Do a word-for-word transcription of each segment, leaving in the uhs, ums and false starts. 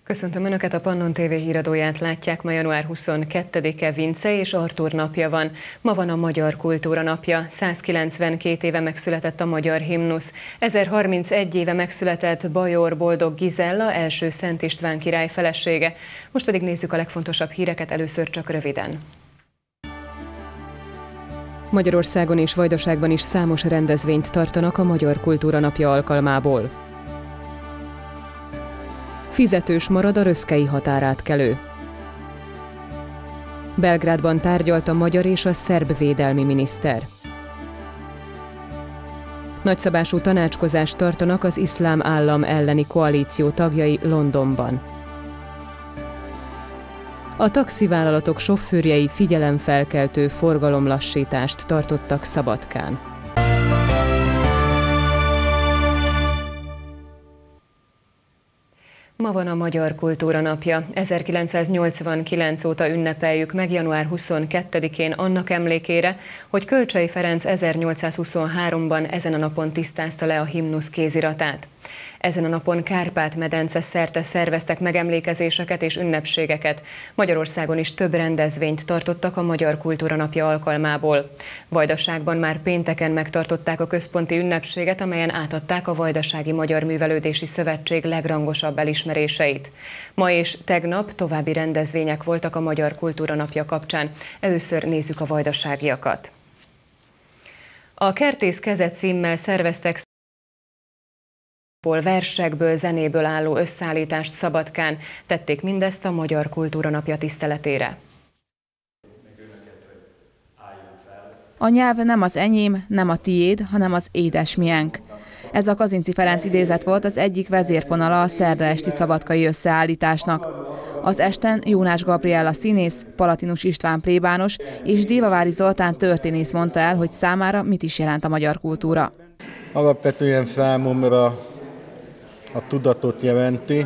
Köszöntöm Önöket, a Pannon té vé híradóját látják. Ma január huszonkettedike, Vince és Artúr napja van. Ma van a Magyar Kultúra napja. százkilencvenkét éve megszületett a magyar himnusz. ezerharmincegy éve megszületett Bajor Boldog Gizella, első Szent István király felesége. Most pedig nézzük a legfontosabb híreket, először csak röviden. Magyarországon és Vajdaságban is számos rendezvényt tartanak a Magyar Kultúra napja alkalmából. Fizetős marad a röszkei határátkelő. Belgrádban tárgyalt a magyar és a szerb védelmi miniszter. Nagyszabású tanácskozást tartanak az iszlám állam elleni koalíció tagjai Londonban. A taxivállalatok sofőrjei figyelemfelkeltő forgalomlassítást tartottak Szabadkán. Ma van a Magyar Kultúra napja. ezerkilencszáznyolcvankilenc óta ünnepeljük meg január huszonkettedikén annak emlékére, hogy Kölcsey Ferenc ezernyolcszázhuszonháromban ezen a napon tisztázta le a himnusz kéziratát. Ezen a napon Kárpát-medence szerte szerveztek megemlékezéseket és ünnepségeket. Magyarországon is több rendezvényt tartottak a Magyar Kultúra napja alkalmából. Vajdaságban már pénteken megtartották a központi ünnepséget, amelyen átadták a Vajdasági Magyar Művelődési Szövetség legrangosabb elismeréseit. Ma és tegnap további rendezvények voltak a Magyar Kultúra napja kapcsán. Először nézzük a vajdaságiakat. A Kertész keze címmel szerveztek versekből, zenéből álló összeállítást Szabadkán. Tették mindezt a Magyar Kultúra napja tiszteletére. A nyelv nem az enyém, nem a tiéd, hanem az édesmiénk. Ez a Kazinczy Ferenc idézet volt az egyik vezérfonala a szerda esti szabadkai összeállításnak. Az esten Jónás Gabriella színész, Palatinus István plébános és Dévavári Zoltán történész mondta el, hogy számára mit is jelent a magyar kultúra. Alapvetően számomra a tudatot jelenti,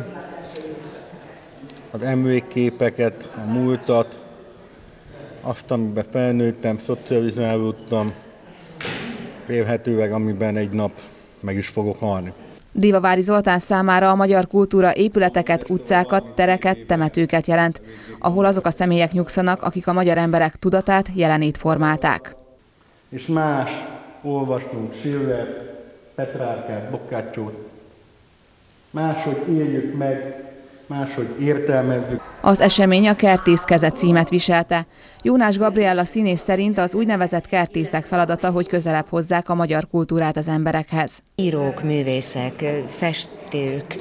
az emlékképeket, a múltat, azt, amiben felnőttem, szocializálódtam, vélhetőleg amiben egy nap meg is fogok halni. Dévavári Zoltán számára a magyar kultúra épületeket, utcákat, tereket, temetőket jelent, ahol azok a személyek nyugszanak, akik a magyar emberek tudatát, jelenét formálták. És más olvastunk Schillert, Petrárkát, Boccacciót, máshogy éljük meg, máshogy értelmezzük. Az esemény a Kertész keze címet viselte. Jónás Gabriella színész szerint az úgynevezett kertészek feladata, hogy közelebb hozzák a magyar kultúrát az emberekhez. Írók, művészek, festők,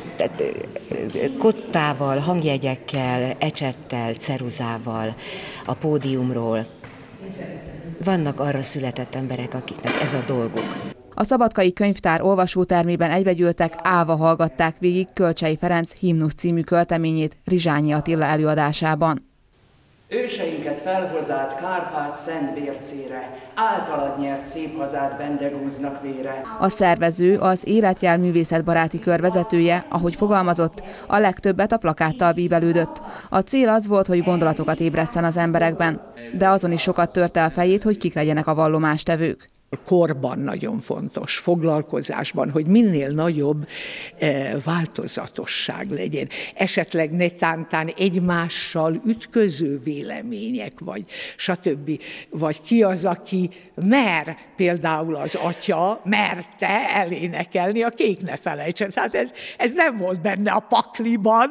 kottával, hangjegyekkel, ecsettel, ceruzával a pódiumról. Vannak arra született emberek, akiknek ez a dolguk. A Szabadkai Könyvtár olvasótermében egybegyűltek, állva hallgatták végig Kölcsey Ferenc himnusz című költeményét Rizsányi Attila előadásában. Őseinket felhozád Kárpát szent vércére, általad nyert szép hazád bendegúznak vére. A szervező, az Életjel művészetbaráti kör vezetője, ahogy fogalmazott, a legtöbbet a plakáttal bíbelődött. A cél az volt, hogy gondolatokat ébresszen az emberekben, de azon is sokat törte a fejét, hogy kik legyenek a vallomástevők. Korban nagyon fontos, foglalkozásban, hogy minél nagyobb eh, változatosság legyen. Esetleg netántán egymással ütköző vélemények, vagy stb. Vagy ki az, aki mer, például az atya merte elénekelni a Kék ne felejtsen. Tehát ez, ez nem volt benne a pakliban.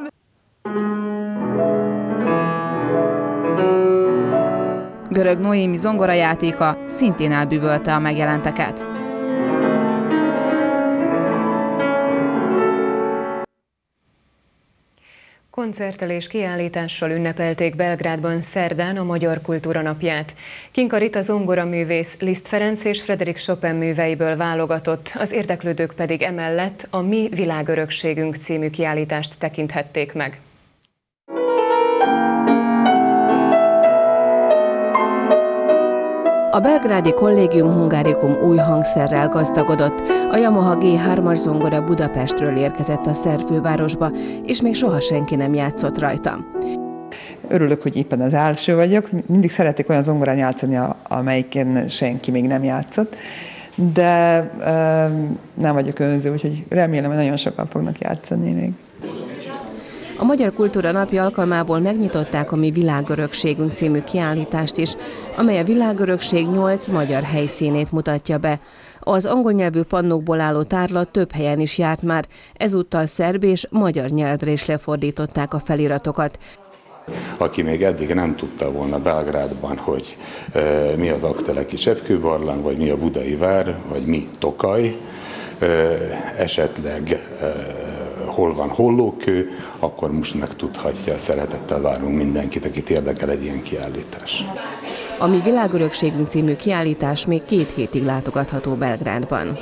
Görög Noémi zongorajátéka szintén elbűvölte a megjelenteket. Koncerttel és kiállítással ünnepelték Belgrádban szerdán a Magyar Kultúra napját. Kinka Rita zongoraművész Liszt Ferenc és Frédéric Chopin műveiből válogatott, az érdeklődők pedig emellett a Mi világörökségünk című kiállítást tekinthették meg. A belgrádi Collegium Hungarikum új hangszerrel gazdagodott. A Yamaha G hármas zongora Budapestről érkezett a szerfővárosba, és még soha senki nem játszott rajta. Örülök, hogy éppen az első vagyok. Mindig szeretnék olyan zongorán játszani, amelyiken senki még nem játszott, de nem vagyok önző, úgyhogy remélem, hogy nagyon sokan fognak játszani még. A Magyar Kultúra Napja alkalmából megnyitották a Mi világörökségünk című kiállítást is, amely a világörökség nyolc magyar helyszínét mutatja be. Az angol nyelvű pannókból álló tárlat több helyen is járt már, ezúttal szerb és magyar nyelvre is lefordították a feliratokat. Aki még eddig nem tudta volna Belgrádban, hogy e, mi az Aggteleki cseppkőbarlang, vagy mi a Budai vár, vagy mi Tokaj, e, esetleg e, hol van Hollókő, akkor most megtudhatja. Szeretettel várunk mindenkit, akit érdekel egy ilyen kiállítás. A Mi világörökségünk című kiállítás még két hétig látogatható Belgrádban.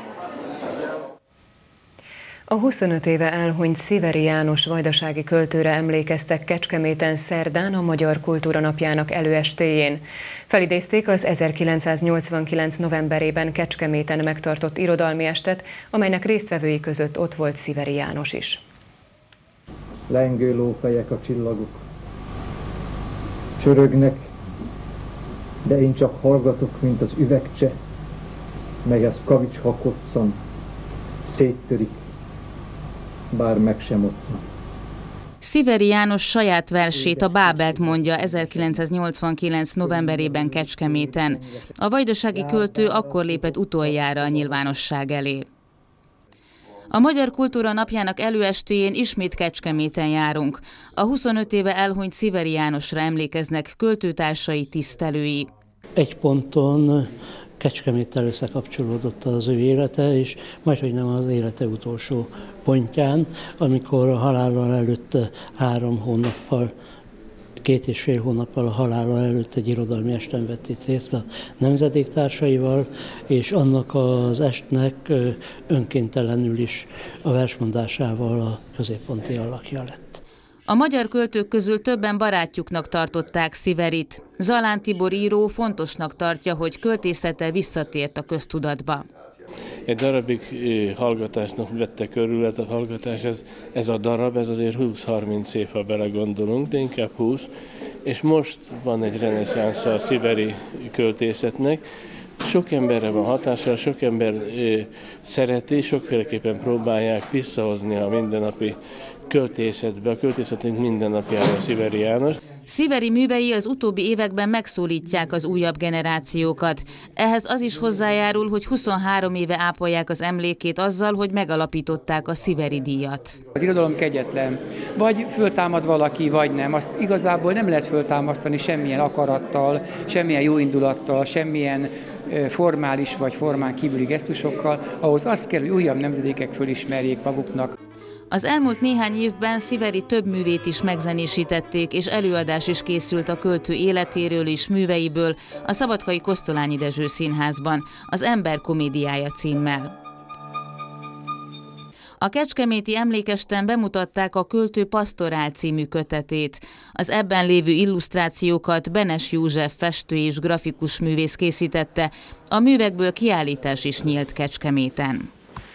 A huszonöt éve elhunyt Sziveri János vajdasági költőre emlékeztek Kecskeméten szerdán a Magyar Kultúra Napjának előestéjén. Felidézték az ezerkilencszáznyolcvankilenc novemberében Kecskeméten megtartott irodalmi estet, amelynek résztvevői között ott volt Sziveri János is. Lengő lófejek a csillagok, csörögnek, de én csak hallgatok, mint az üvegcse, meg ez kavics hakoccan, széttörik, bár meg sem otszan. Sziveri János saját versét, a Bábelt mondja ezerkilencszáznyolcvankilenc novemberében Kecskeméten. A vajdasági költő akkor lépett utoljára a nyilvánosság elé. A Magyar Kultúra Napjának előestéjén ismét Kecskeméten járunk. A huszonöt éve elhunyt Sziveri Jánosra emlékeznek költőtársai, tisztelői. Egy ponton Kecskeméttel összekapcsolódott az ő élete, és majdhogy nem az élete utolsó pontján, amikor a halála előtt három hónappal, két és fél hónappal a halála előtt egy irodalmi esten vett itt részt a nemzedéktársaival, és annak az estnek önkéntelenül is a versmondásával a középponti alakja lett. A magyar költők közül többen barátjuknak tartották Sziverit. Zalán Tibor író fontosnak tartja, hogy költészete visszatért a köztudatba. Egy darabig hallgatásnak vette körül ez a hallgatás, ez, ez a darab, ez azért húsz-harminc év, ha belegondolunk, de inkább húsz, és most van egy reneszánsza a sziveri költészetnek. Sok emberre van hatással, sok ember ö, szereti, sokféleképpen próbálják visszahozni a mindennapi költészetbe, a költészetünk mindennapjára Sziveri János. Sziveri művei az utóbbi években megszólítják az újabb generációkat. Ehhez az is hozzájárul, hogy huszonhárom éve ápolják az emlékét azzal, hogy megalapították a Sziveri díjat. Az irodalom kegyetlen. Vagy föltámad valaki, vagy nem. Azt igazából nem lehet föltámasztani semmilyen akarattal, semmilyen jóindulattal, semmilyen formális vagy formán kívüli gesztusokkal. Ahhoz az kell, hogy újabb nemzedékek fölismerjék maguknak. Az elmúlt néhány évben Sziveri több művét is megzenésítették, és előadás is készült a költő életéről és műveiből a Szabadkai Kosztolányi Dezső Színházban, az Ember komédiája címmel. A kecskeméti emlékesten bemutatták a Költő Pastorál című kötetét. Az ebben lévő illusztrációkat Benes József festő és grafikus művész készítette, a művekből kiállítás is nyílt Kecskeméten.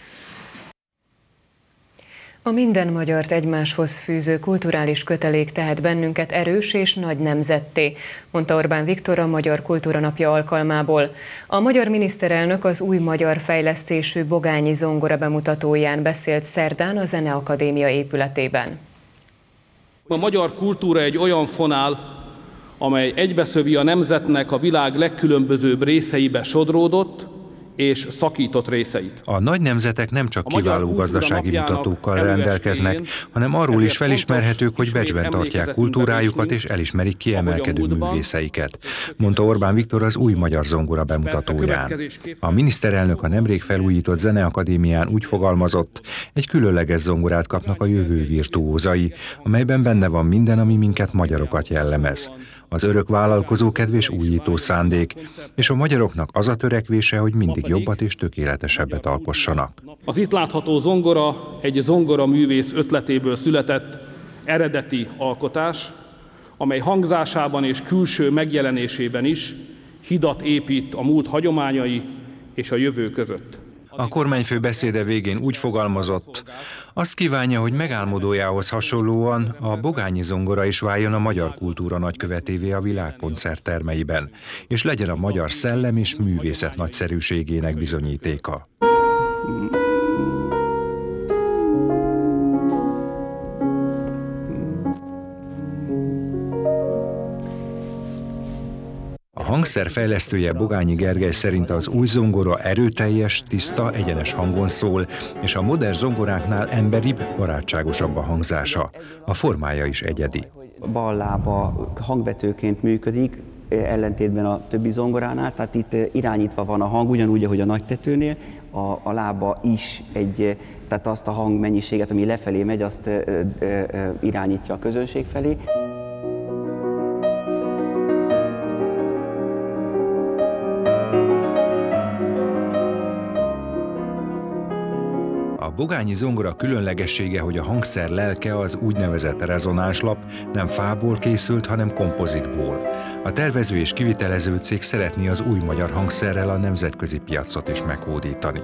A minden magyart egymáshoz fűző kulturális kötelék tehet bennünket erős és nagy nemzetté, mondta Orbán Viktor a Magyar Kultúra Napja alkalmából. A magyar miniszterelnök az új magyar fejlesztésű Bogányi zongora bemutatóján beszélt szerdán a Zeneakadémia épületében. A magyar kultúra egy olyan fonál, amely egybeszövi a nemzetnek a világ legkülönbözőbb részeibe sodródott és szakított részeit. A nagy nemzetek nem csak kiváló gazdasági mutatókkal rendelkeznek, hanem arról is felismerhetők, hogy becsben tartják kultúrájukat és elismerik kiemelkedő művészeiket, mondta Orbán Viktor az új magyar zongora bemutatóján. A miniszterelnök a nemrég felújított Zeneakadémián úgy fogalmazott, egy különleges zongorát kapnak a jövő virtuózai, amelyben benne van minden, ami minket magyarokat jellemez. Az örök vállalkozókedv és újító szándék, és a magyaroknak az a törekvése, hogy mindig jobbat és tökéletesebbet alkossanak. Az itt látható zongora egy zongora művész ötletéből született eredeti alkotás, amely hangzásában és külső megjelenésében is hidat épít a múlt hagyományai és a jövő között. A kormányfő beszéde végén úgy fogalmazott, azt kívánja, hogy megálmodójához hasonlóan a Bogányi zongora is váljon a magyar kultúra nagykövetévé a világ koncerttermeiben, és legyen a magyar szellem és művészet nagyszerűségének bizonyítéka. hangszer fejlesztője Bogányi Gergely szerint az új zongora erőteljes, tiszta, egyenes hangon szól, és a modern zongoráknál emberibb, barátságosabb a hangzása. A formája is egyedi. Bal lába hangvetőként működik, ellentétben a többi zongoránál, tehát itt irányítva van a hang, ugyanúgy, ahogy a nagytetőnél, a, a lába is egy, tehát azt a hangmennyiséget, ami lefelé megy, azt ö, ö, ö, irányítja a közönség felé. A bogányi zongora különlegessége, hogy a hangszer lelke az úgynevezett rezonánslap nem fából készült, hanem kompozitból. A tervező és kivitelező cég szeretné az új magyar hangszerrel a nemzetközi piacot is meghódítani.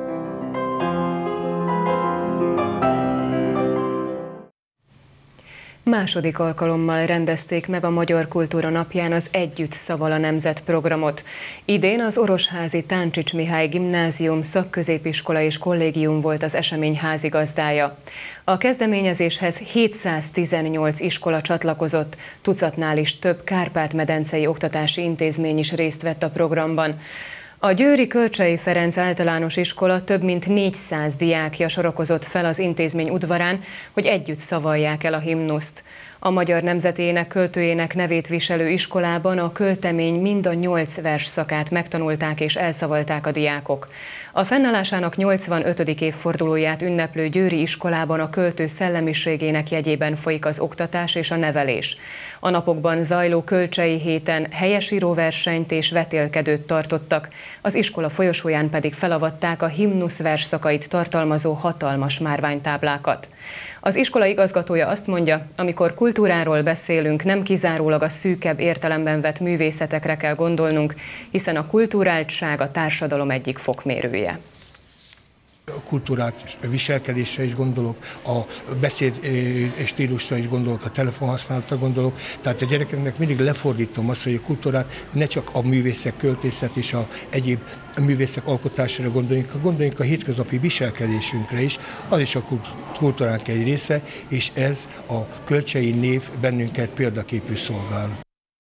Második alkalommal rendezték meg a Magyar Kultúra Napján az Együtt Szaval a Nemzet programot. Idén az Orosházi Táncsics Mihály Gimnázium, Szakközépiskola és Kollégium volt az esemény házigazdája. A kezdeményezéshez hétszáztizennyolc iskola csatlakozott, tucatnál is több kárpát-medencei oktatási intézmény is részt vett a programban. A győri Kölcsey Ferenc általános iskola több mint négyszáz diákja sorakozott fel az intézmény udvarán, hogy együtt szavalják el a himnuszt. A magyar nemzetének költőjének nevét viselő iskolában a költemény mind a nyolc versszakát megtanulták és elszavalták a diákok. A fennállásának nyolcvanötödik évfordulóját ünneplő győri iskolában a költő szellemiségének jegyében folyik az oktatás és a nevelés. A napokban zajló Kölcsey héten helyesíróversenyt és vetélkedőt tartottak, az iskola folyosóján pedig felavatták a himnusz versszakait tartalmazó hatalmas márványtáblákat. Az iskola igazgatója azt mondja, amikor kultúráról beszélünk, nem kizárólag a szűkebb értelemben vett művészetekre kell gondolnunk, hiszen a kulturáltság a társadalom egyik fokmérője. A kultúrát, viselkedésre is gondolok, a beszéd stílusra is gondolok, a telefonhasználatra gondolok. Tehát a gyerekeknek mindig lefordítom azt, hogy a kultúrát ne csak a művészek, költészet és a egyéb művészek alkotására gondoljunk, gondoljunk a hétköznapi viselkedésünkre is, az is a kultúránk egy része, és ez a Kölcsey név bennünket példaképű szolgál.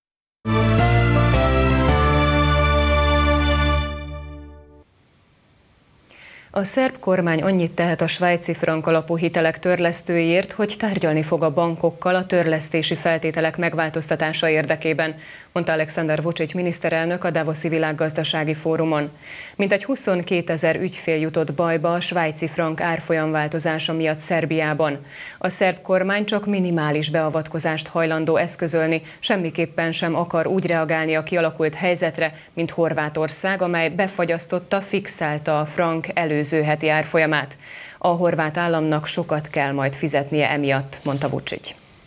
A szerb kormány annyit tehet a svájci frank alapú hitelek törlesztőiért, hogy tárgyalni fog a bankokkal a törlesztési feltételek megváltoztatása érdekében, mondta Alexander Vučić miniszterelnök a Davoszi Világgazdasági Fórumon. Mintegy huszonkétezer ügyfél jutott bajba a svájci frank árfolyamváltozása miatt Szerbiában. A szerb kormány csak minimális beavatkozást hajlandó eszközölni, semmiképpen sem akar úgy reagálni a kialakult helyzetre, mint Horvátország, amely befagyasztotta, fixálta a frank elő heti árfolyamát. A horvát államnak sokat kell majd fizetnie emiatt, mondta Vučić.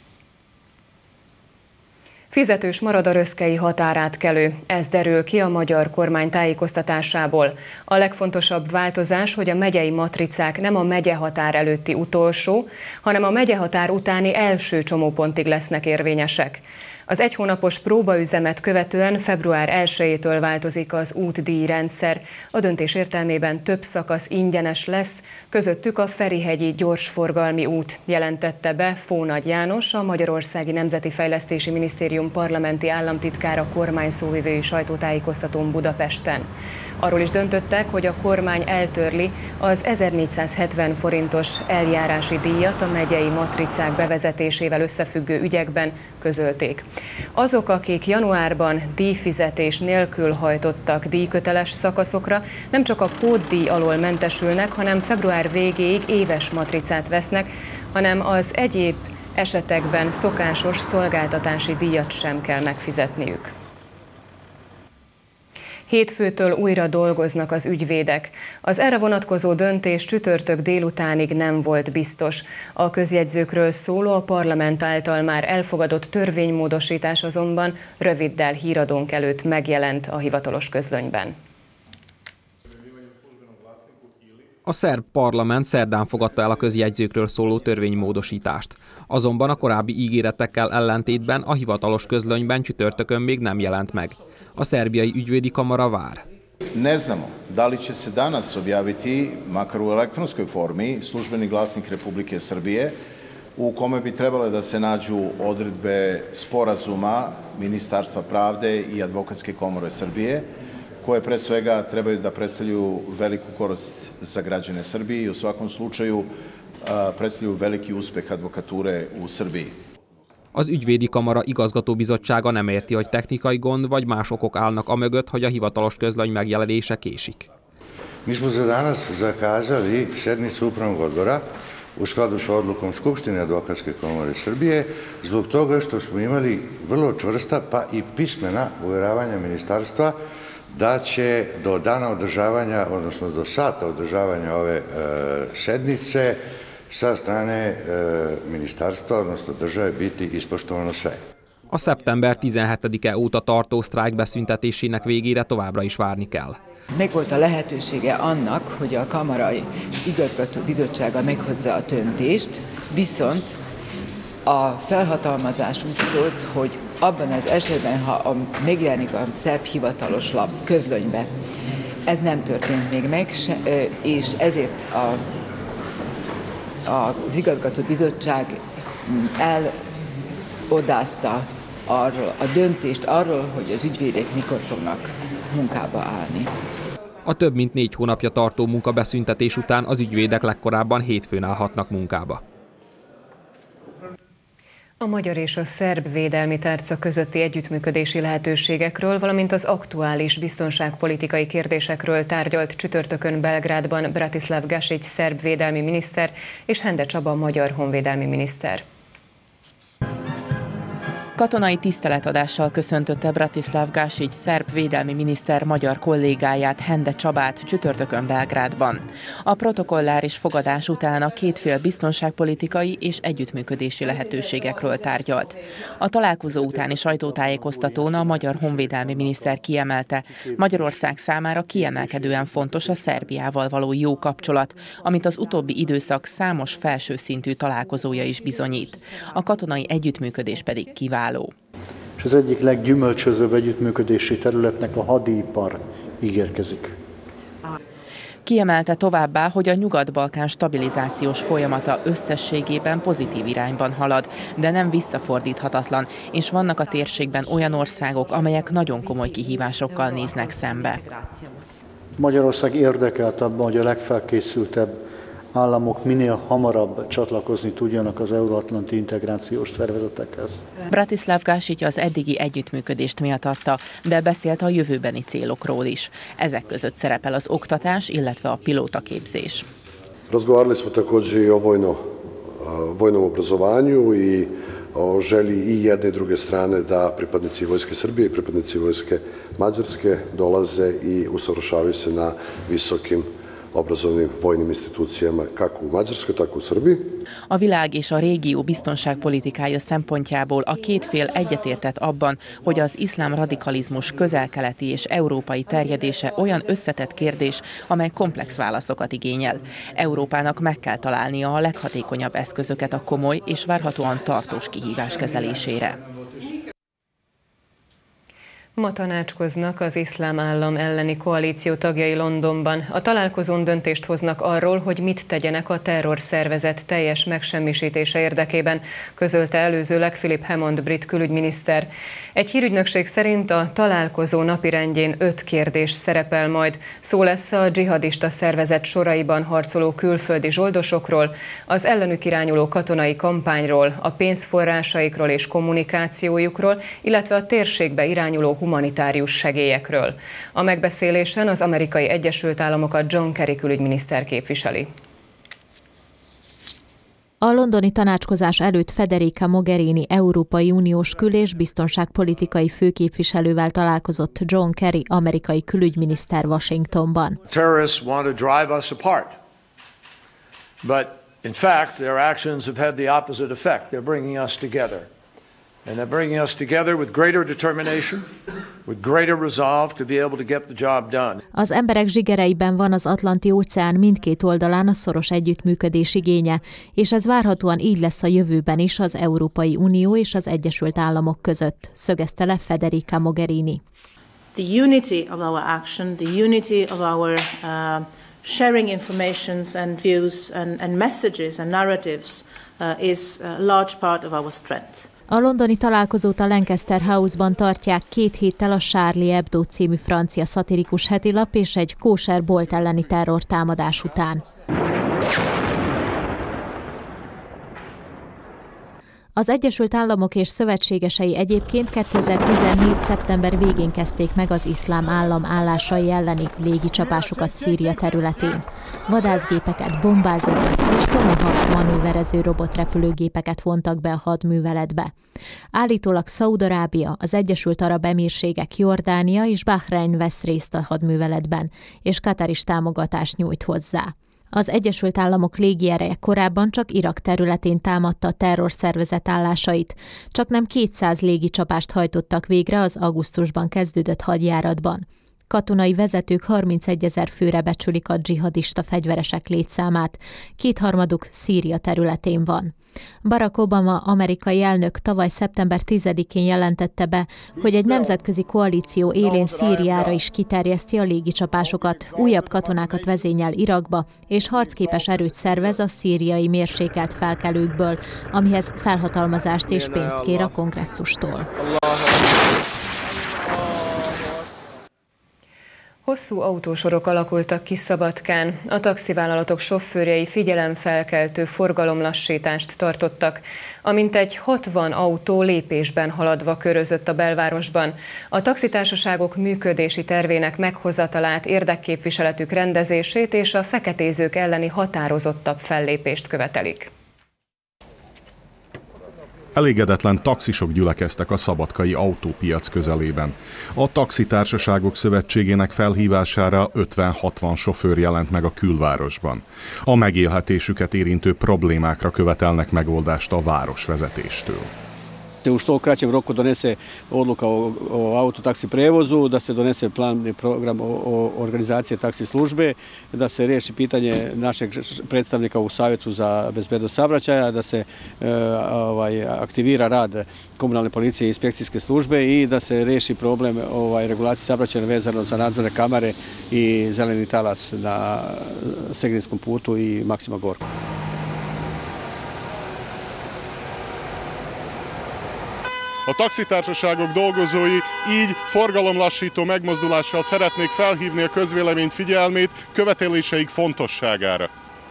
Fizetős marad a röszkei határátkelő. Ez derül ki a magyar kormány tájékoztatásából. A legfontosabb változás, hogy a megyei matricák nem a megyehatár előtti utolsó, hanem a megyehatár utáni első csomópontig lesznek érvényesek. Az egy hónapos próbaüzemet követően február elsejétől változik az útdíjrendszer. A döntés értelmében több szakasz ingyenes lesz, közöttük a Ferihegyi gyorsforgalmi út, jelentette be Fónagy János, a Magyarországi Nemzeti Fejlesztési Minisztérium parlamenti államtitkára kormányszóvivői sajtótájékoztatón Budapesten. Arról is döntöttek, hogy a kormány eltörli az ezernégyszázhetven forintos eljárási díjat a megyei matricák bevezetésével összefüggő ügyekben, közölték. Azok, akik januárban díjfizetés nélkül hajtottak díjköteles szakaszokra, nem csak a pótdíj alól mentesülnek, hanem február végéig éves matricát vesznek, hanem az egyéb esetekben szokásos szolgáltatási díjat sem kell megfizetniük. Hétfőtől újra dolgoznak az ügyvédek. Az erre vonatkozó döntés csütörtök délutánig nem volt biztos. A közjegyzőkről szóló, a parlament által már elfogadott törvénymódosítás azonban röviddel híradónk előtt megjelent a hivatalos közlönyben. A szerb parlament szerdán fogadta el a közjegyzőkről szóló törvénymódosítást. Azonban a korábbi ígéretekkel ellentétben a hivatalos közlönyben csütörtökön még nem jelent meg. A szerbiai ügyvédi kamara vár. Ne znamo da li će se danas objaviti, makar u elektronskoj formi, službeni glasnik Republike Srbije, u kome bi trebale da se nađu odredbe sporazuma Ministarstva pravde i Advokatske komore Srbije, koje pre svega trebaju da predstavljaju veliku korist za građane Srbije i u svakom slučaju predstavljaju veliki uspeh advokature u Srbiji. Az ügyvédi kamara igazgatóbizottsága nem érti, hogy technikai gond vagy más okok állnak amögött, hogy a hivatalos közlöny megjelenése késik. Mi smo za danas zakazali sednicu upravnog odbora u skladu sa odlukom Skupštine Advokatske komore Srbije zbog toga što smo imali vrlo čvrsta pa i pismena uvjeravanja ministarstva da će do dana održavanja, odnosno do sata održavanja ove e, sednice sa strane e, ministarstva, odnosno države, biti ispoštovano sve. A szeptember tizenhetedike óta tartó sztrájk beszüntetésének végére továbbra is várni kell. Megvolt a lehetősége annak, hogy a kamarai igazgató bizottsága meghozza a döntést, viszont a felhatalmazás úgy szólt, hogy abban az esetben, ha a, megjelenik a szerb hivatalos lap közlönybe, ez nem történt még meg, se, és ezért a, a, az igazgató bizottság elodázta arról, a döntést arról, hogy az ügyvédek mikor fognak munkába állni. A több mint négy hónapja tartó munkabeszüntetés után az ügyvédek legkorábban hétfőn állhatnak munkába. A magyar és a szerb védelmi tárca közötti együttműködési lehetőségekről, valamint az aktuális biztonságpolitikai kérdésekről tárgyalt csütörtökön Belgrádban Bratislav Gašić szerb védelmi miniszter és Hende Csaba magyar honvédelmi miniszter. Katonai tiszteletadással köszöntötte Bratislav Gašić szerb védelmi miniszter magyar kollégáját, Hende Csabát csütörtökön Belgrádban. A protokolláris fogadás után a két fél biztonságpolitikai és együttműködési lehetőségekről tárgyalt. A találkozó utáni sajtótájékoztatón a magyar honvédelmi miniszter kiemelte, Magyarország számára kiemelkedően fontos a Szerbiával való jó kapcsolat, amit az utóbbi időszak számos felső szintű találkozója is bizonyít. A katonai együttműködés pedig kiváló. És az egyik leggyümölcsözőbb együttműködési területnek a hadipar ígérkezik. Kiemelte továbbá, hogy a Nyugat-Balkán stabilizációs folyamata összességében pozitív irányban halad, de nem visszafordíthatatlan, és vannak a térségben olyan országok, amelyek nagyon komoly kihívásokkal néznek szembe. Magyarország érdekelt abban, hogy a legfelkészültebb államok minél hamarabb csatlakozni tudjanak az euróatlanti integrációs szervezetekhez. Bratislav Gašić az eddigi együttműködést méltatta, de beszélt a jövőbeni célokról is. Ezek között szerepel az oktatás, illetve a pilótaképzés. Razgovarali smo također i o vojno, vojnom obrazovanju i o želji i jedne i druge strane da pripadnici Vojske Srbije i pripadnici Vojske Mađarske dolaze i usavršavaju se na visokim obrazovnim vojnim institucijama kako u Mađarskoj, tako u Srbiji. A világ és a régió biztonságpolitikája szempontjából a két fél egyetértett abban, hogy az iszlám radikalizmus közel-keleti és európai terjedése olyan összetett kérdés, amely komplex válaszokat igényel. Európának meg kell találnia a leghatékonyabb eszközöket a komoly és várhatóan tartós kihívás kezelésére. Ma tanácskoznak az iszlám állam elleni koalíció tagjai Londonban. A találkozón döntést hoznak arról, hogy mit tegyenek a terrorszervezet teljes megsemmisítése érdekében, közölte előzőleg Philip Hammond brit külügyminiszter. Egy hírügynökség szerint a találkozó napirendjén öt kérdés szerepel majd. Szó lesz a dzsihadista szervezet soraiban harcoló külföldi zsoldosokról, az ellenük irányuló katonai kampányról, a pénzforrásaikról és kommunikációjukról, illetve a térségbe irányuló humanitárius segélyekről. A megbeszélésen az Amerikai Egyesült Államokat John Kerry külügyminiszter képviseli. A londoni tanácskozás előtt Federica Mogherini Európai Uniós kül- és biztonságpolitikai főképviselővel találkozott John Kerry amerikai külügyminiszter Washingtonban. Terrorists want to drive us apart. But in fact, their actions have had the opposite effect. They're bringing us together. And they're bringing us together with greater determination, with greater resolve to be able to get the job done. Az emberek zsigereiben van az Atlanti-óceán mindkét oldalán a szoros együttműködés igénye, és ez várhatóan így lesz a jövőben is az Európai Unió és az Egyesült Államok között, szögezte le Federica Mogherini. The unity of our action, the unity of our uh, sharing information and views and, and messages and narratives uh, is a large part of our strength. A londoni találkozót a Lancaster House-ban tartják két héttel a Charlie Hebdo című francia szatirikus hetilap és egy kóser bolt elleni terrortámadás után. Az Egyesült Államok és szövetségesei egyébként kétezer-tizenhét. szeptember végén kezdték meg az Iszlám Állam állásai elleni légicsapásokat Szíria területén. Vadászgépeket, bombázókat és Tomahawk manőverező robotrepülőgépeket vontak be a hadműveletbe. Állítólag Szaúd-Arábia, az Egyesült Arab Emírségek, Jordánia és Bahrein vesz részt a hadműveletben, és Katar is támogatást nyújt hozzá. Az Egyesült Államok légiereje korábban csak Irak területén támadta a terrorszervezet állásait, csaknem kétszáz légicsapást hajtottak végre az augusztusban kezdődött hadjáratban. Katonai vezetők harmincegyezer főre becsülik a dzsihadista fegyveresek létszámát, kétharmaduk Szíria területén van. Barack Obama amerikai elnök tavaly szeptember tizedikén jelentette be, hogy egy nemzetközi koalíció élén Szíriára is kiterjeszti a légicsapásokat, újabb katonákat vezényel Irakba, és harcképes erőt szervez a szíriai mérsékelt felkelőkből, amihez felhatalmazást és pénzt kér a kongresszustól. Hosszú autósorok alakultak ki Szabadkán. A taxivállalatok sofőrjei figyelemfelkeltő forgalomlassítást tartottak, amint egy hatvan autó lépésben haladva körözött a belvárosban. A taxitársaságok működési tervének meghozatalát, érdekképviseletük rendezését és a feketézők elleni határozottabb fellépést követelik. Elégedetlen taxisok gyülekeztek a szabadkai autópiac közelében. A Taxitársaságok Szövetségének felhívására ötven-hatvan sofőr jelent meg a külvárosban. A megélhetésüket érintő problémákra követelnek megoldást a városvezetéstől. U što kraćem roku donese odluka o, o autotaksi prevozu, da se donese plan i program o, o organizacije taksi službe, da se riješi pitanje našeg predstavnika u Savjetu za bezbednost saobraćaja, da se e, ovaj, aktivira rad komunalne policije i inspekcijske službe i da se riješi problem ovaj, regulacije saobraćaja vezano za nadzorne kamere i zeleni talas na Segedinskom putu i Maksima Gorku. A taxitársaságok dolgozói így forgalomlassító megmozdulással szeretnék felhívni a közvélemény figyelmét követeléseik fontosságára.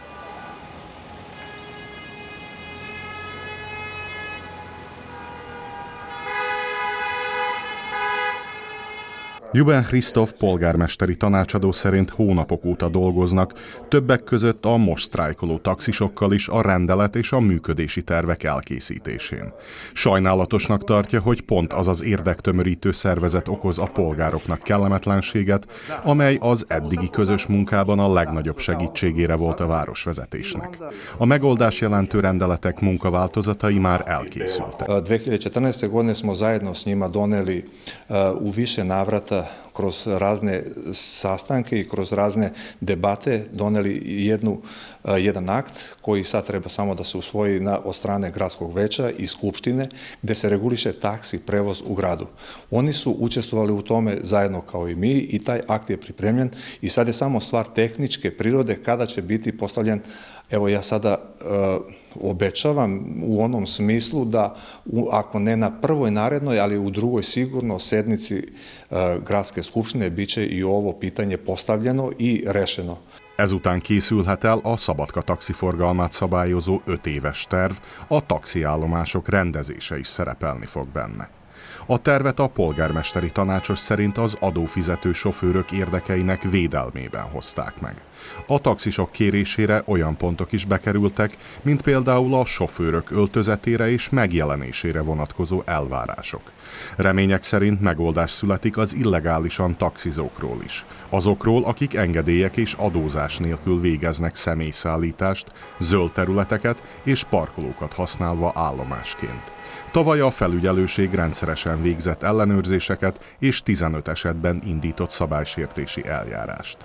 Juben Christoph polgármesteri tanácsadó szerint hónapok óta dolgoznak, többek között a most sztrájkoló taxisokkal is a rendelet és a működési tervek elkészítésén. Sajnálatosnak tartja, hogy pont az az érdektömörítő szervezet okoz a polgároknak kellemetlenséget, amely az eddigi közös munkában a legnagyobb segítségére volt a városvezetésnek. A megoldás jelentő rendeletek munkaváltozatai már elkészültek. dve hiljade četrnaeste. godine smo zajedno s njima doneli u više navrata kroz razne sastanke i kroz razne debate doneli jednu, jedan akt koji sad treba samo da se usvoji na, od strane gradskog veća i skupštine gdje se reguliše taksi prevoz u gradu. Oni su učestvovali u tome zajedno kao i mi i taj akt je pripremljen i sad je samo stvar tehničke prirode kada će biti postavljen. Evo ja sada uh, obećavam u onom smislu da u, ako ne na prvoj narednoj, ali u drugoj sigurno sednici uh, gradske skupštine bit će i ovo pitanje postavljeno i rešeno. Ezután készülhet el a Szabadka taxiforgalmát szabályozó öt éves terv, a taxiállomások rendezése is szerepelni fog benne. A tervet a polgármesteri tanácsos szerint az adófizető sofőrök érdekeinek védelmében hozták meg. A taxisok kérésére olyan pontok is bekerültek, mint például a sofőrök öltözetére és megjelenésére vonatkozó elvárások. Remények szerint megoldás születik az illegálisan taxizókról is. Azokról, akik engedélyek és adózás nélkül végeznek személyszállítást, zöld területeket és parkolókat használva állomásként. Tavaly a felügyelőség rendszeresen végzett ellenőrzéseket és tizenöt esetben indított szabálysértési eljárást.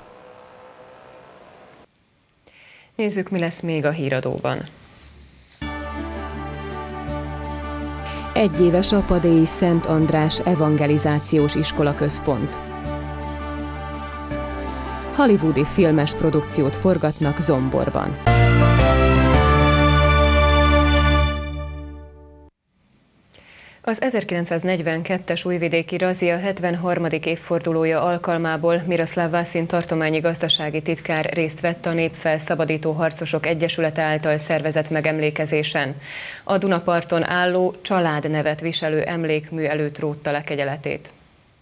Nézzük, mi lesz még a híradóban. Egyéves Apadélyi Szent András Evangelizációs Iskola Központ. Hollywoodi filmes produkciót forgatnak Zomborban. Az ezerkilencszáznegyvenkettes újvidéki razzia hetvenharmadik évfordulója alkalmából Miroslav Vászin tartományi gazdasági titkár részt vett a Népfelszabadító Harcosok Egyesülete által szervezett megemlékezésen. A Dunaparton álló családnevet viselő emlékmű előtt rótta le kegyeletét.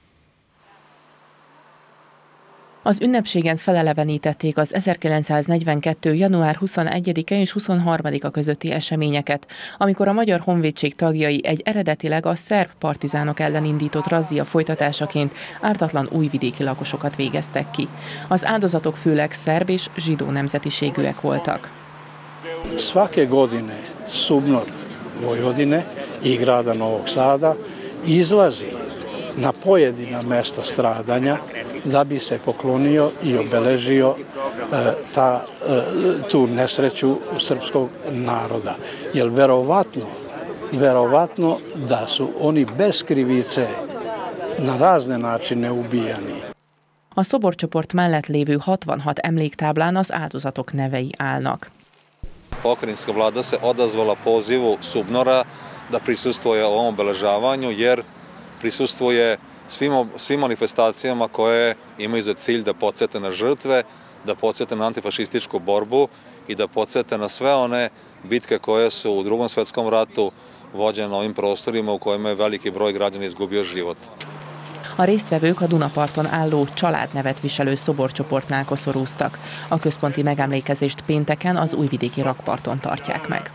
Az ünnepségen felelevenítették az ezerkilencszáznegyvenkettő. január huszonegyedike és huszonharmadika közötti eseményeket, amikor a Magyar Honvédség tagjai egy eredetileg a szerb partizánok ellen indított razzia folytatásaként ártatlan újvidéki lakosokat végeztek ki. Az áldozatok főleg szerb és zsidó nemzetiségűek voltak. Svake godine SUBNOR Vojvodine i grada Novog Sada izlazi na pojedina mesta stradanja da bi se poklonio i obeležio ta, tu nesreću srpskog naroda. Jer verovatno, verovatno da su oni bez krivice na razne načine ubijani. A szoborcsoport mellett lévő hatvanhat emléktáblán az áldozatok nevei állnak. Pokrajinska vlada se odazvala pozivu SUBNOR-a da prisustvuje ovom obeležavanju jer prisustvuje svim, svim manifestacijama koje imaju za cilj da podsjete na žrtve, da podsjete na antifašističku borbu i da podsjete na sve one bitke koje su u Drugom svjetskom ratu vođene na ovim prostorima u kojima je veliki broj građana izgubio život. A résztvevők a Dunaparton álló családnevet viselő szoborcsoportnál koszorúztak. A központi megemlékezést pénteken az újvidéki rakparton tartják meg.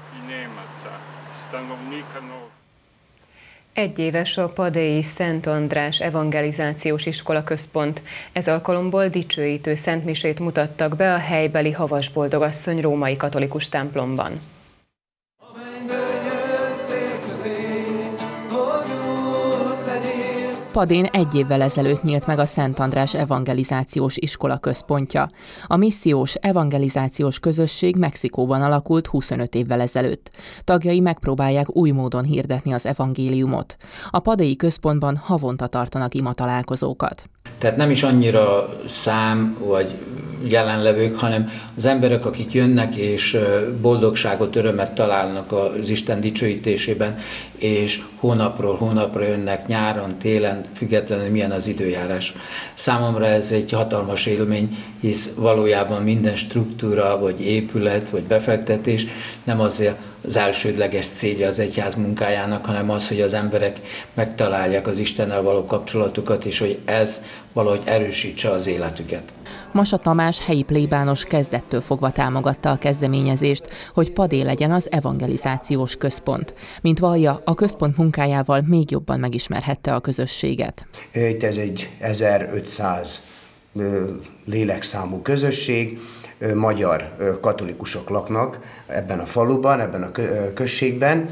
Egyéves a padélyi Szent András evangelizációs iskola központ. Ez alkalomból dicsőítő szentmisét mutattak be a helybeli Havasboldogasszony római katolikus templomban. Padén egy évvel ezelőtt nyílt meg a Szent András evangelizációs iskola központja. A missziós evangelizációs közösség Mexikóban alakult huszonöt évvel ezelőtt. Tagjai megpróbálják új módon hirdetni az evangéliumot. A padéi központban havonta tartanak imatalálkozókat. Tehát nem is annyira szám vagy jelenlevők, hanem az emberek, akik jönnek és boldogságot, örömet találnak az Isten dicsőítésében, és hónapról hónapra jönnek nyáron, télen, függetlenül milyen az időjárás. Számomra ez egy hatalmas élmény, hisz valójában minden struktúra, vagy épület, vagy befektetés nem azért az elsődleges célja az egyház munkájának, hanem az, hogy az emberek megtalálják az Istennel való kapcsolatukat, és hogy ez valahogy erősítse az életüket. Masa Tamás helyi plébános kezdettől fogva támogatta a kezdeményezést, hogy Padé legyen az evangelizációs központ. Mint vallja, a központ munkájával még jobban megismerhette a közösséget. Itt ez egy ezerötszáz lélekszámú közösség, magyar katolikusok laknak ebben a faluban, ebben a községben.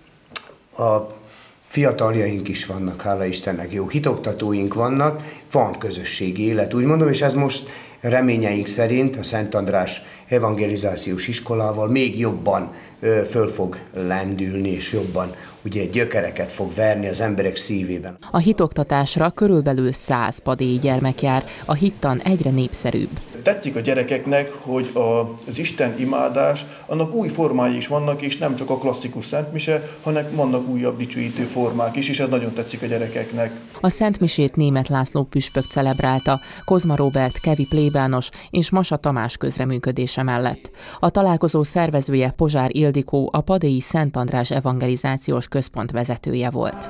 A fiataljaink is vannak, hála Istennek, jó hitoktatóink vannak, van közösségi élet, úgy mondom, és ez most reményeink szerint a Szent András evangelizációs iskolával még jobban ö, föl fog lendülni, és jobban ugye gyökereket fog verni az emberek szívében. A hitoktatásra körülbelül száz padélyi gyermek jár, a hittan egyre népszerűbb. Tetszik a gyerekeknek, hogy az Isten imádás, annak új formái is vannak, és nem csak a klasszikus szentmise, hanem vannak újabb dicsőítő formák is, és ez nagyon tetszik a gyerekeknek. A szentmisét Németh László püspök celebrálta, Kozma Róbert kevi plébános és Masa Tamás közreműködése mellett. A találkozó szervezője Pozsár Ildikó, a padélyi Szent András evangelizációs központ vezetője volt.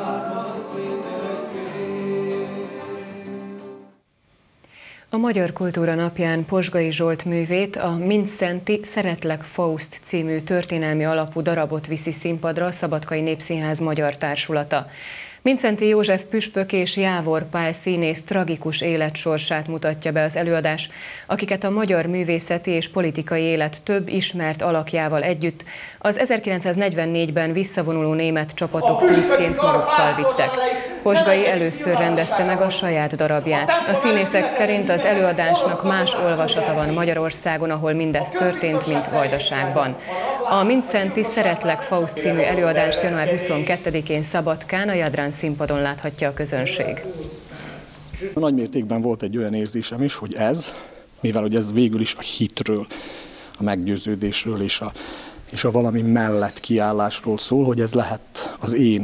A Magyar Kultúra Napján Posgai Zsolt művét, a Mindszenti Szeretlek Fauszt című történelmi alapú darabot viszi színpadra a Szabadkai Népszínház Magyar Társulata. Mindszenthy József püspök és Jávor Pál színész tragikus életsorsát mutatja be az előadás, akiket a magyar művészeti és politikai élet több ismert alakjával együtt az ezerkilencszáznegyvennégyben visszavonuló német csapatok tűzként magukkal vittek. Posgai először rendezte meg a saját darabját. A színészek szerint az előadásnak más olvasata van Magyarországon, ahol mindez történt, mint Vajdaságban. A Mindszenthy Szeretlek Fauszt című előadást január huszonkettedikén Szabadkán a Jadran színpadon láthatja a közönség. Nagy mértékben volt egy olyan érzésem is, hogy ez, mivel hogy ez végül is a hitről, a meggyőződésről és a, és a valami mellett kiállásról szól, hogy ez lehet az én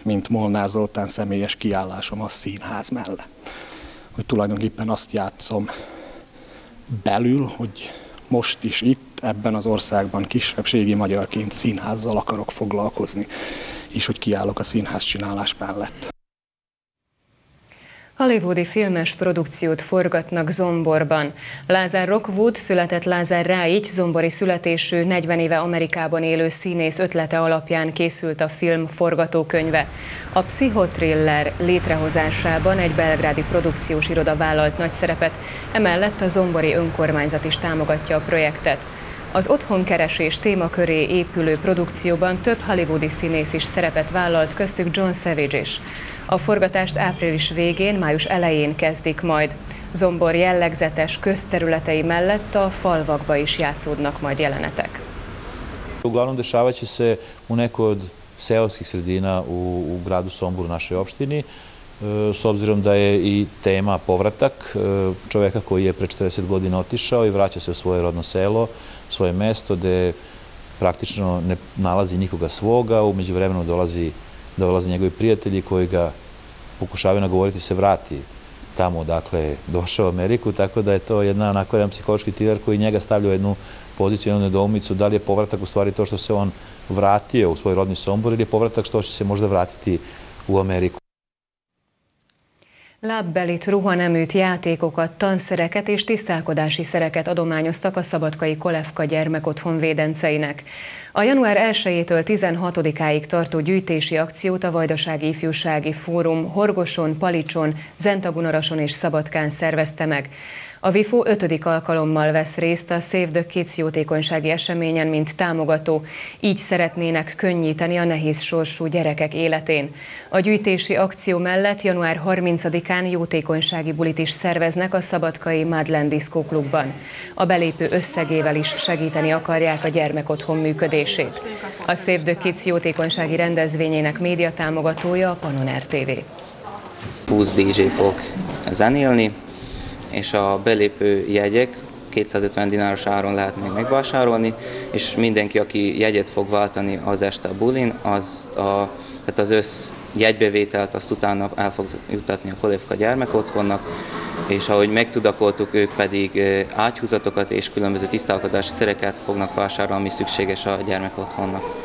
mint Molnár Zoltán személyes kiállásom a színház mellett. Hogy tulajdonképpen azt játszom belül, hogy most is itt, ebben az országban kisebbségi magyarként színházzal akarok foglalkozni, és hogy kiállok a színház csinálás mellett. Hollywoodi filmes produkciót forgatnak Zomborban. Lázár Rockwood született Lázár Ráics, zombori születésű, negyven éve Amerikában élő színész ötlete alapján készült a film forgatókönyve. A pszichotriller létrehozásában egy belgrádi produkciós iroda vállalt nagy szerepet, emellett a zombori önkormányzat is támogatja a projektet. Az otthonkeresés témaköré épülő produkcióban több hollywoodi színész is szerepet vállalt, köztük John Savage is. A forgatást április végén, május elején kezdik majd. Zombor jellegzetes közterületei mellett a falvakba is játszódnak majd jelenetek. Uglavnom dešavat će se u nekoj od seoskih sredina u, u gradu Somboru, našoj opštini, s obzirom da je i tema povratak čoveka koji je pre četrdeset godina otišao i vraća se u svoje rodno selo, svoje mesto gde praktično ne nalazi nikoga svoga, u međuvremenu dolazi, dolazi njegovi prijatelji koji ga pokušavaju nagovoriti se vrati tamo odakle je došao u Ameriku, tako da je to jedna, onako, jedan psihološki thriller koji njega stavlja u jednu poziciju, jednu nedoumicu, da li je povratak u stvari to što se on vratio u svoj rodni Sombor ili je povratak što će se možda vratiti u Ameriku. Lábbelit, ruhaneműt, játékokat, tanszereket és tisztálkodási szereket adományoztak a szabadkai Kolevka gyermekotthon védenceinek. A január elsejétől tizenhatodikáig tartó gyűjtési akciót a Vajdasági Ifjúsági Fórum Horgoson, Palicson, Zentagunarason és Szabadkán szervezte meg. A Vifo ötödik alkalommal vesz részt a Save the Kids jótékonysági eseményen, mint támogató. Így szeretnének könnyíteni a nehéz sorsú gyerekek életén. A gyűjtési akció mellett január harmincadikán jótékonysági bulit is szerveznek a szabadkai Madlen Disco Klubban. A belépő összegével is segíteni akarják a gyermekotthon működését. A Save the Kids jótékonysági rendezvényének médiatámogatója a Pannon er té vé. húsz dé dzsé fog zenélni, és a belépő jegyek kétszázötven dináros áron lehet még megvásárolni, és mindenki, aki jegyet fog váltani az este a bulin, az, a, tehát az össz jegybevételt azt utána el fog juttatni a Kolevka gyermekotthonnak, és ahogy megtudakoltuk, ők pedig ágyhúzatokat és különböző tisztálkodási szereket fognak vásárolni, ami szükséges a gyermekotthonnak.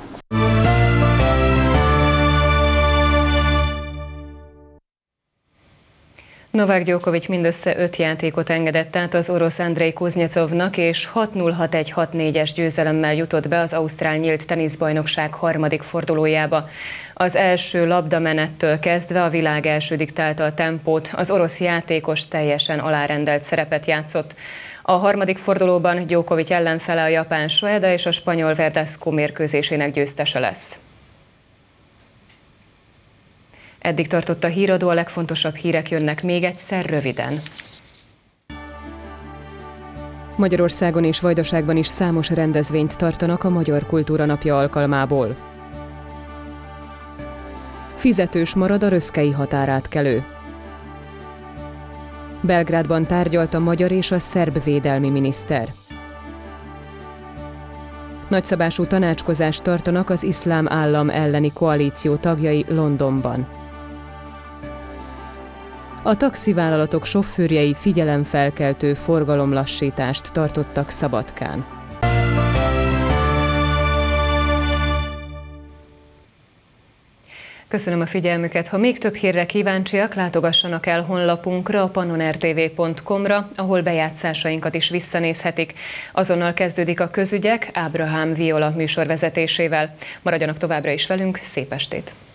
Novák Djokovic mindössze öt játékot engedett át az orosz Andrei Kuznyecovnak, és hat null hat egy hat négyes győzelemmel jutott be az ausztrál nyílt teniszbajnokság harmadik fordulójába. Az első labdamenettől kezdve a világ első diktálta a tempót, az orosz játékos teljesen alárendelt szerepet játszott. A harmadik fordulóban Djokovic ellenfele a japán Soeda és a spanyol Verdasco mérkőzésének győztese lesz. Eddig tartott a híradó, a legfontosabb hírek jönnek még egyszer röviden. Magyarországon és Vajdaságban is számos rendezvényt tartanak a Magyar Kultúra Napja alkalmából. Fizetős marad a röszkei határátkelő. Belgrádban tárgyalt a magyar és a szerb védelmi miniszter. Nagyszabású tanácskozást tartanak az iszlám állam elleni koalíció tagjai Londonban. A taxivállalatok sofőrjei figyelemfelkeltő forgalomlassítást tartottak Szabadkán. Köszönöm a figyelmüket! Ha még több hírre kíváncsiak, látogassanak el honlapunkra, a pannon er té vé pont com-ra, ahol bejátszásainkat is visszanézhetik. Azonnal kezdődik a közügyek Ábrahám Viola műsorvezetésével. Maradjanak továbbra is velünk, szép estét!